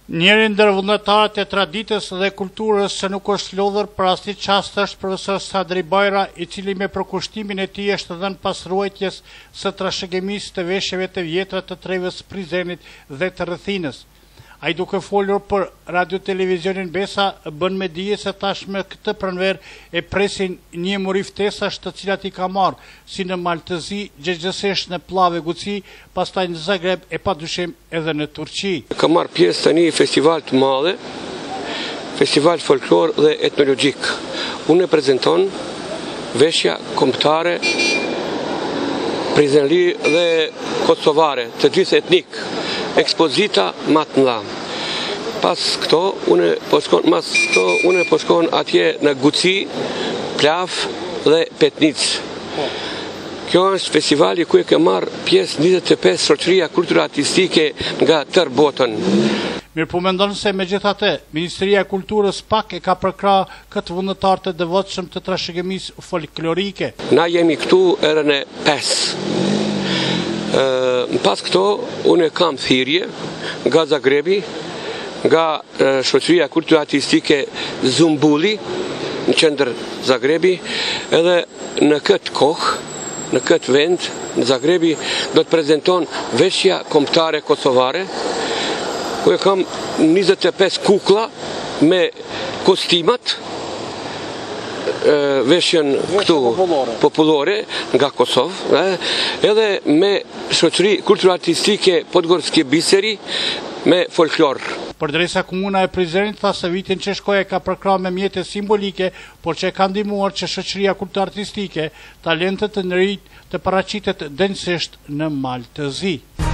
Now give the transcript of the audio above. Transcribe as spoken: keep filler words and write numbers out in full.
Njëri ndër vullnetarët e traditës dhe kulturës që nuk është lodhur për asnjë çast është profesor Sadri Bajra, i cili me përkushtimin e tij është dhënë pasruajtjes së trashëgimisë të veshjeve të vjetra të trevës Prizrenit dhe të rrethinës. Ai duke folur për radio televizionin Besa, bën me dije se tashmë këtë pranverë e presin një muri ftesash të cilat i ka marrë, si në Maltëzi, gjithsesi në Pllave Guci, pastaj në Zagreb e padyshim edhe në Turqi. Ka marrë pjesë tani në festival të madh, festival folklor dhe etnologjik. Unë e prezanton veshja kombëtare prizrenli dhe kosovare, të gjithë etnik, ekspozita më të mëdha. Pas këto, unë po shkon, mas këto, unë po shkon atje në Guci, Plaf dhe Petnic. Kjo është festivali ku e ka marrë pjesë njëzet e pesë shoqëria kulturore artistike nga tërë botën. Mirë po mendon se megjithatë, Ministria e Kulturës pak e ka përkrah këtë vullnetar të devotshëm të trashëgimisë folklorike. Na jemi këtu erën e pesë. Në pas këto, unë kam thirrje nga Zagrebi, nga shoqëria kulturore artistike Zumbulli, në qendër Zagrebi, edhe në këtë kohë, në këtë vend, në Zagrebi, do të prezanton veshja kombëtare kosovare, ku e kam njëzet e pesë kuklla me kostimat, veshjen këtu popullore nga Kosovë, edhe me shoqëri kulturore artistike Podgorske Biseri me folklor. Përdresa komuna e Prizrenit tha se vitin që shkoi ka përkrahur me mjete simbolike, por që ka ndihmuar që shoqëria kulturore artistike talentet të nrit të paraqitet denjësisht në Maltëzi.